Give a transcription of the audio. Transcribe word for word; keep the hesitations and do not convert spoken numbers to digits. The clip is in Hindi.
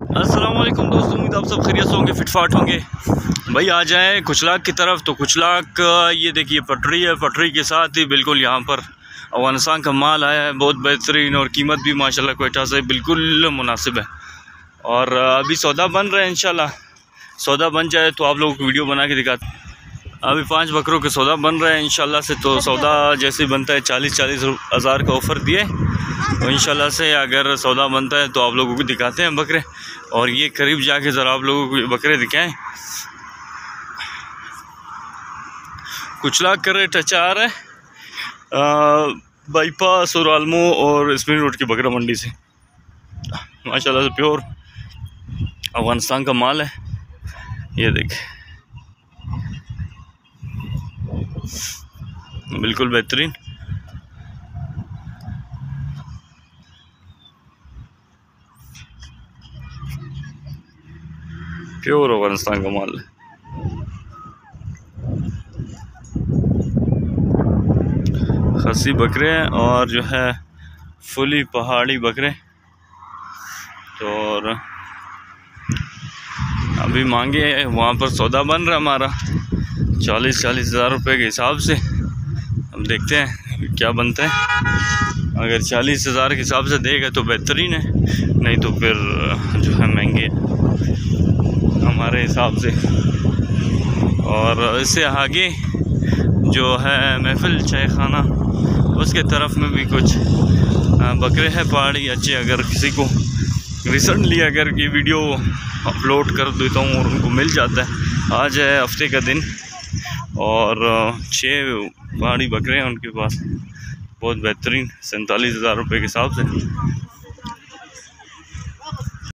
अस्सलाम वालेकुम दोस्तों, उम्मीद आप सब खैरियत होंगे, फिटफाट होंगे। भाई आ जाए कुचलाक की तरफ। तो कुचलाक ये देखिए पटरी है, पटरी के साथ ही बिल्कुल यहाँ पर अफगानिस्तान का माल आया है, बहुत बेहतरीन, और कीमत भी माशाल्लाह क्वेटा से बिल्कुल मुनासिब है। और अभी सौदा बन रहा है, इंशाल्लाह सौदा बन जाए तो आप लोगों को वीडियो बना के दिखाते। अभी पाँच बकरों के सौदा बन रहा है इंशाल्लाह से। तो सौदा जैसे बनता है चालीस चालीस हज़ार का ऑफ़र दिए, तो इंशाल्लाह से अगर सौदा बनता है तो आप लोगों को दिखाते हैं बकरे। और ये करीब जाके ज़रा आप लोगों को बकरे दिखाएं। कुचलाक का रेट अच्छा आ रहा है बाईपास और आलमो और स्प्रिंग रोड की बकरा मंडी से। माशाल्लाह से प्योर अफगानिस्तान का माल है, ये देखें बिल्कुल बेहतरीन। प्योर अफगानिस्तान का माल है। खस्सी बकरे हैं और जो है फुली पहाड़ी बकरे। तो और अभी मांगे वहाँ पर सौदा बन रहा है हमारा चालीस चालीस हज़ार रुपये के हिसाब से। अब देखते हैं क्या बनता है। अगर चालीस हज़ार के हिसाब से देगा तो बेहतरीन है, नहीं तो फिर जो है महंगे हमारे हिसाब से। और इससे आगे जो है महफिल चाय खाना, उसके तरफ में भी कुछ बकरे हैं पहाड़ी अच्छे। अगर किसी को रिसेंटली अगर ये वीडियो अपलोड कर देता हूँ और उनको मिल जाता है, आज है हफ्ते का दिन और छः पहाड़ी बकरे हैं उनके पास, बहुत बेहतरीन, सैंतालीस हज़ार रुपये के हिसाब से।